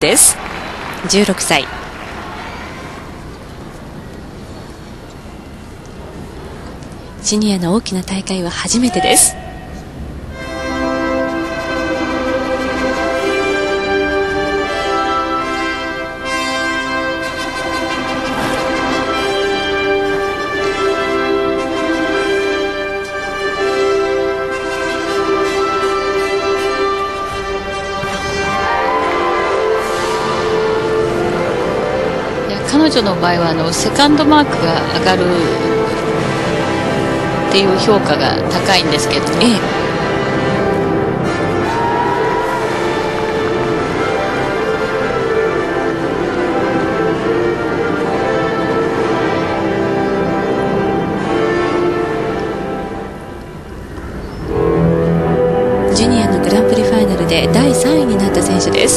です。16歳。シニアの大きな大会は初めてです。 彼女の場合はセカンドマークが上がるっていう評価が高いんですけどね。 ジュニアのグランプリファイナルで第3位になった選手です。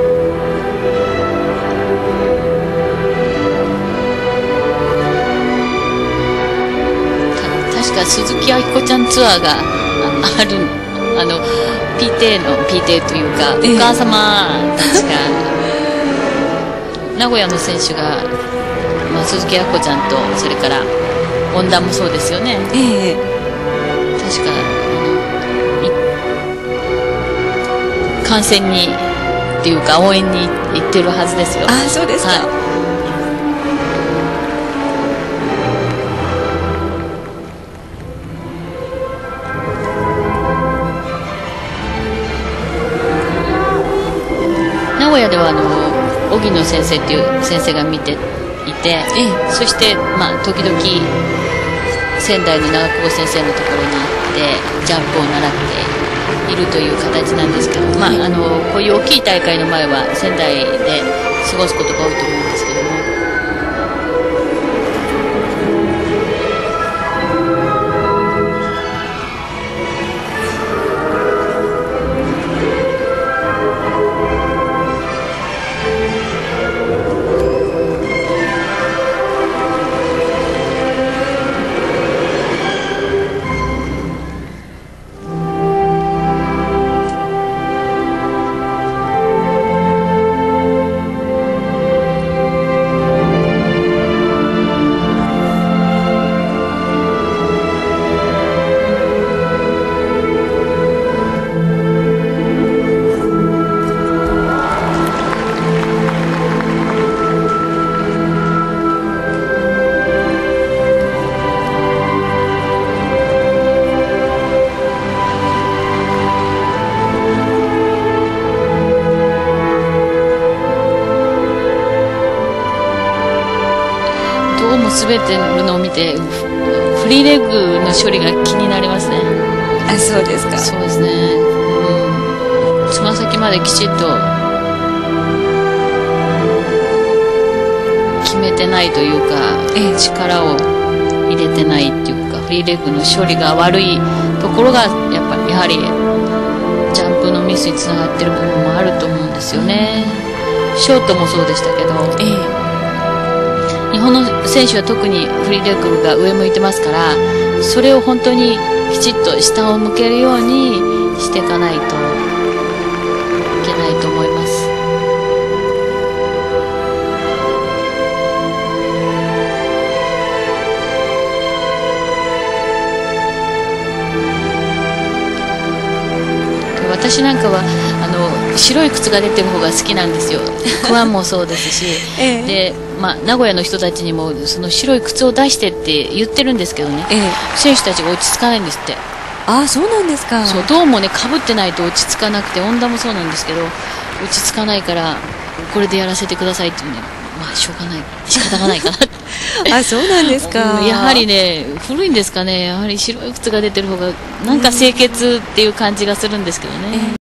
確か鈴木明子ちゃんツアーがあるPTA というか、お母様たちが名古屋の選手が、鈴木明子ちゃんとそれから恩田もそうですよね。確か観戦にっていうか応援に行ってるはずですよ。 あ、そうですか。 名古屋では荻野先生っていう先生が見ていて、そして、時々仙台の長久保先生のところに行ってジャンプを習っているという形なんですけど、こういう大きい大会の前は仙台で過ごすことが多いと思うんですけども。滑ってるのを見てフリーレッグの処理が気になりますね。 あ、そうですか。 そうですね。つま先まできちっと決めてないというか、力を入れてないっていうか、フリーレッグの処理が悪いところがやはりジャンプのミスにつながってる部分もあると思うんですよね。ショートもそうでしたけど。日本の選手は特にフリーレッグが上向いてますから、それを本当にきちっと下を向けるようにしていかないといけないと思います。私なんかは白い靴が出てる方が好きなんですよ。クワンもそうですし、で名古屋の人たちにもその白い靴を出してって言ってるんですけどね、選手たちが落ち着かないんですって。 あ、そうなんですか。 そう、どうもね、かぶってないと落ち着かなくて、恩田もそうなんですけど、落ち着かないからこれでやらせてくださいっていうね、しょうがない、仕方がないかなあ、そうなんですか。 やはりね、古いんですかね。やはり白い靴が出てる方がなんか清潔っていう感じがするんですけどね。